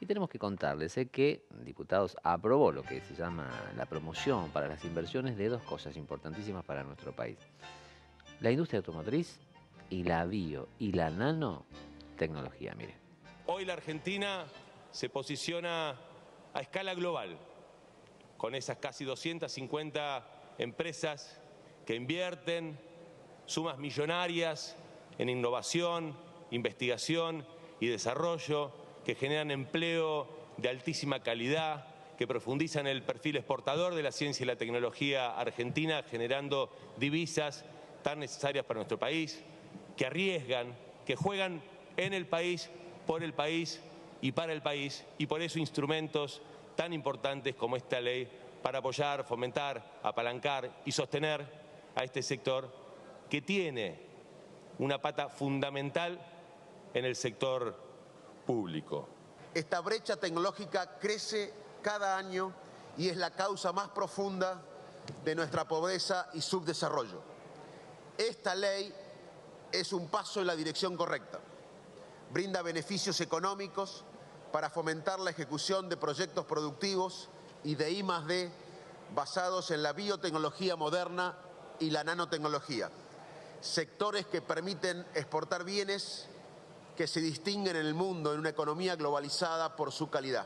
Y tenemos que contarles que Diputados aprobó lo que se llama la promoción para las inversiones de dos cosas importantísimas para nuestro país. La industria automotriz y la bio y la nanotecnología, mire. Hoy la Argentina se posiciona a escala global, con esas casi 250 empresas que invierten sumas millonarias en innovación, investigación y desarrollo, que generan empleo de altísima calidad, que profundizan el perfil exportador de la ciencia y la tecnología argentina, generando divisas tan necesarias para nuestro país, que arriesgan, que juegan en el país, por el país y para el país, y por eso instrumentos tan importantes como esta ley para apoyar, fomentar, apalancar y sostener a este sector que tiene una pata fundamental en el sector público. Esta brecha tecnológica crece cada año y es la causa más profunda de nuestra pobreza y subdesarrollo. Esta ley es un paso en la dirección correcta. Brinda beneficios económicos para fomentar la ejecución de proyectos productivos y de I+D basados en la biotecnología moderna y la nanotecnología, sectores que permiten exportar bienes que se distinguen en el mundo en una economía globalizada por su calidad.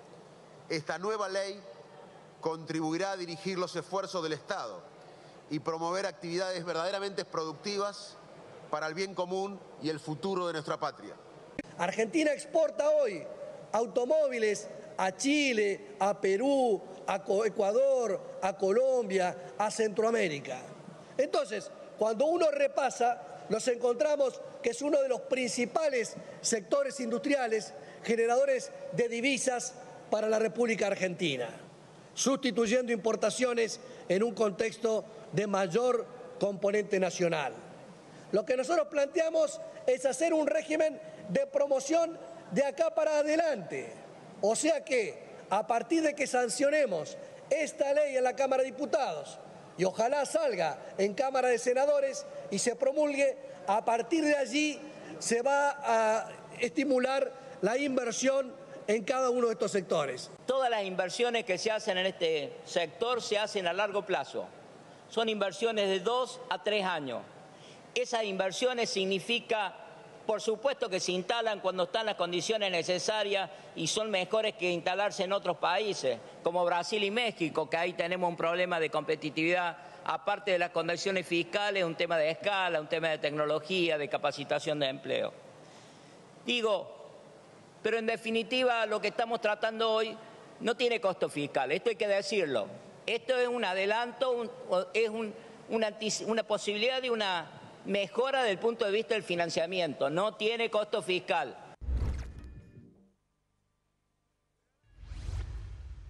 Esta nueva ley contribuirá a dirigir los esfuerzos del Estado y promover actividades verdaderamente productivas para el bien común y el futuro de nuestra patria. Argentina exporta hoy automóviles a Chile, a Perú, a Ecuador, a Colombia, a Centroamérica. Entonces, cuando uno repasa, nos encontramos que es uno de los principales sectores industriales generadores de divisas para la República Argentina, sustituyendo importaciones en un contexto de mayor componente nacional. Lo que nosotros planteamos es hacer un régimen de promoción de acá para adelante. O sea que, a partir de que sancionemos esta ley en la Cámara de Diputados y ojalá salga en Cámara de Senadores y se promulgue, a partir de allí se va a estimular la inversión en cada uno de estos sectores. Todas las inversiones que se hacen en este sector se hacen a largo plazo. Son inversiones de 2 a 3 años. Esas inversiones significa, por supuesto, que se instalan cuando están las condiciones necesarias y son mejores que instalarse en otros países, como Brasil y México, que ahí tenemos un problema de competitividad, aparte de las condiciones fiscales, un tema de escala, un tema de tecnología, de capacitación de empleo. Pero en definitiva lo que estamos tratando hoy no tiene costo fiscal, esto hay que decirlo. Esto es un adelanto, es una posibilidad de una mejora desde el punto de vista del financiamiento, no tiene costo fiscal.